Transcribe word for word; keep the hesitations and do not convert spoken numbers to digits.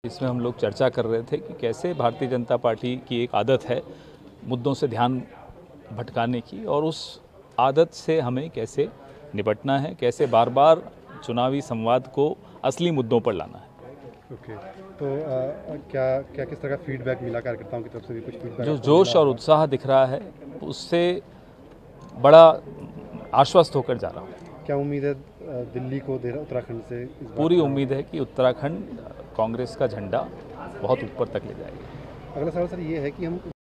इसमें हम लोग चर्चा कर रहे थे कि कैसे भारतीय जनता पार्टी की एक आदत है मुद्दों से ध्यान भटकाने की, और उस आदत से हमें कैसे निपटना है, कैसे बार बार चुनावी संवाद को असली मुद्दों पर लाना है। Okay okay. तो आ, क्या क्या किस तरह का फीडबैक मिला कार्यकर्ताओं की तरफ से भी? कुछ फीडबैक जो जोश और उत्साह दिख रहा है उससे बड़ा आश्वस्त होकर जा रहा हूँ। क्या उम्मीद है दिल्ली को उत्तराखंड से? इस बार पूरी उम्मीद है कि उत्तराखंड कांग्रेस का झंडा बहुत ऊपर तक ले जाएगा। अगला सवाल सर ये है कि हम